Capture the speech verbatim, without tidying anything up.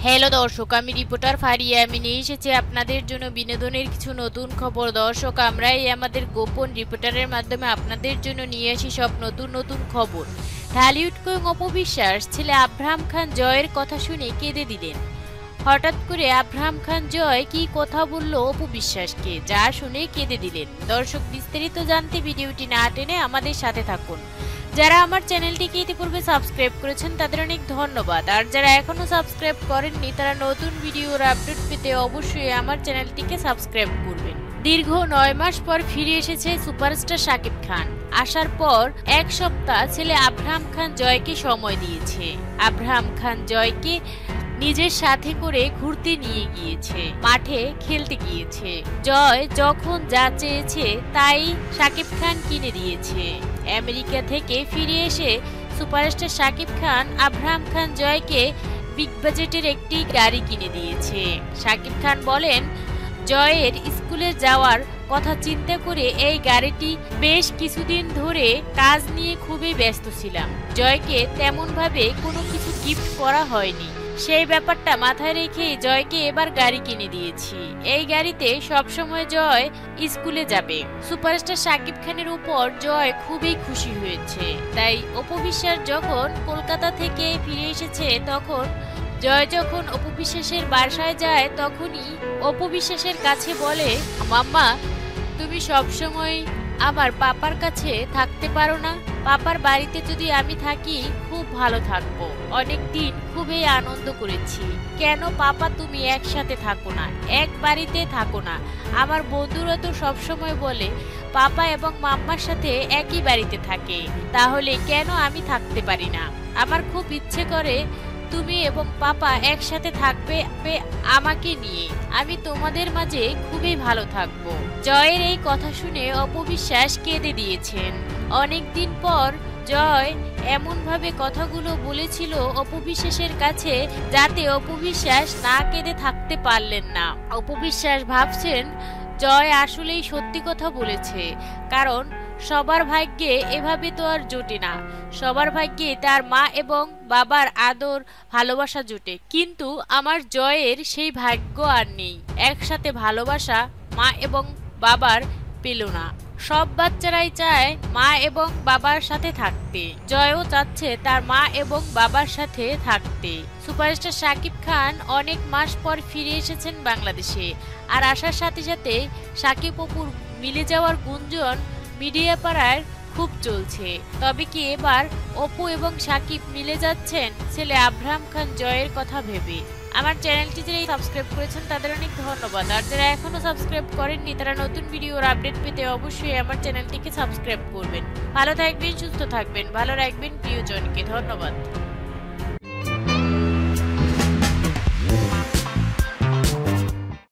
Hello দর্শক, আমি reporter Faria. আমি নিয়ে এসেছি আপনাদের জন্য বিনোদনের কিছু নতুন খবর। দর্শক, আমরা এই আমাদের গোপন রিপোর্টারের মাধ্যমে আপনাদের জন্য নিয়ে আসি সব নতুন নতুন খবর। ঢালিউড কিং অপু বিশ্বাস ছেলে আব্রাহাম খান জয়ের কথা শুনে কেঁদে দিলেন। হঠাৎ করে আব্রাহাম খান জয় কি কথা বলল অপু বিশ্বাসকে, যা শুনে কেঁদে দিলেন। দর্শক, বিস্তারিত জানতে ভিডিওটি না টেনে আমাদের সাথে থাকুন। যারা আমার চ্যানেলটিকে ইতিপূর্বে সাবস্ক্রাইব করেছেন তাদের অনেক ধন্যবাদ, আর যারা এখনো সাবস্ক্রাইব করেননি তারা নতুন ভিডিওর আপডেট পেতে অবশ্যই আমার চ্যানেলটিকে সাবস্ক্রাইব করবেন। দীর্ঘ নয় মাস পর ফিরে এসেছে সুপারস্টার শাকিব খান। আসার পর এক সপ্তাহ ছেলে আব্রাহাম খান জয়কে সময় দিয়েছে। আব্রাহাম খান জয়কে নিজের সাথে করে ঘুরতে নিয়ে গিয়েছে, মাঠে খেলতে গিয়েছে। জয় যখন যা চেয়েছে তাই শাকিব খান কিনে দিয়েছে। আমেরিকা থেকে ফিরে এসে সুপারস্টার শাকিব খান আব্রাহাম খান জয়কে বিগ বাজেটের একটি গাড়ি কিনে দিয়েছে। শাকিব খান বলেন, জয়ের স্কুলে যাওয়ার কথা চিন্তা করে এই গাড়িটি বেশ কিছুদিন ধরে কাজ নিয়ে খুবই ব্যস্ত ছিলাম। জয়কে তেমন ভাবে কোনো কিছু গিফট করা হয়নি, সেই ব্যাপারটা মাথায় রেখেই জয়কে এবার গাড়ি কিনে দিয়েছি। এই গাড়িতে সবসময় জয় স্কুলে যাবে। সুপারস্টার শাকিব খানের উপর জয় খুবই খুশি হয়েছে। তাই অপু বিশ্বাস যখন কলকাতা থেকে ফিরে এসেছে তখন জয় যখন অপু বিশ্বাসের বাসায় যায় তখনই অপু বিশ্বাসের কাছে বলে, মাম্মা তুমি সবসময় আমার পাপার কাছে থাকতে পারো না? পাপার বাড়িতে যদি আমি থাকি খুব ভালো থাকবো। অনেক দিন খুবই আনন্দ করেছি। কেন পাপা তুমি একসাথে থাকো না, এক বাড়িতে থাকো না? আমার বন্ধুরা তো সবসময় বলে পাপা এবং মাম্মার সাথে একই বাড়িতে থাকে, তাহলে কেন আমি থাকতে পারি না? আমার খুব ইচ্ছে করে তুমি এবং পাপা একসাথে থাকবে আমাকে নিয়ে। আমি তোমাদের মাঝে খুবই ভালো থাকবো। জয়ের এই কথা শুনে অপু বিশ্বাস কেঁদে দিয়েছেন। অনেকদিন পর জয় এমন ভাবে কথাগুলো বলেছিল অপু বিশ্বাসের কাছে, যাতে অপু বিশ্বাস না কেঁদে থাকতে পারলেন না। অপু বিশ্বাস ভাবছেন জয় আসলেই সত্যি কথা বলেছে, কারণ সবার ভাগ্যে এভাবে তো আর জোটে না। সবার ভাগ্যে তার মা এবং বাবার আদর ভালোবাসা জোটে, কিন্তু আমার জয়ের সেই ভাগ্য আর নেই। একসাথে ভালোবাসা মা এবং বাবার পেল না। সব বাচ্চারাই চায় মা এবং বাবার সাথে থাকতে। জয়ও চাচ্ছে তার মা এবং বাবার সাথে থাকতে। সুপারস্টার শাকিব খান অনেক মাস পর ফিরে এসেছেন বাংলাদেশে, আর আসার সাথে সাথে শাকিব অপুর মিলে যাওয়ার গুঞ্জন মিডিয়া পাড়ায় খুব চলছে। তবে কি এবার অপু এবং শাকিব মিলে যাচ্ছেন ছেলে আব্রাহাম খান জয়ের কথা ভেবে? আমার চ্যানেলটি যারা সাবস্ক্রাইব করেছেন তাদের অনেক ধন্যবাদ, আর যারা এখনো সাবস্ক্রাইব করেননি তারা নতুন ভিডিওর আপডেট পেতে অবশ্যই আমার চ্যানেলটিকে সাবস্ক্রাইব করবেন। ভালো থাকবেন, সুস্থ থাকবেন, ভালো রাখবেন প্রিয়জনকে। ধন্যবাদ।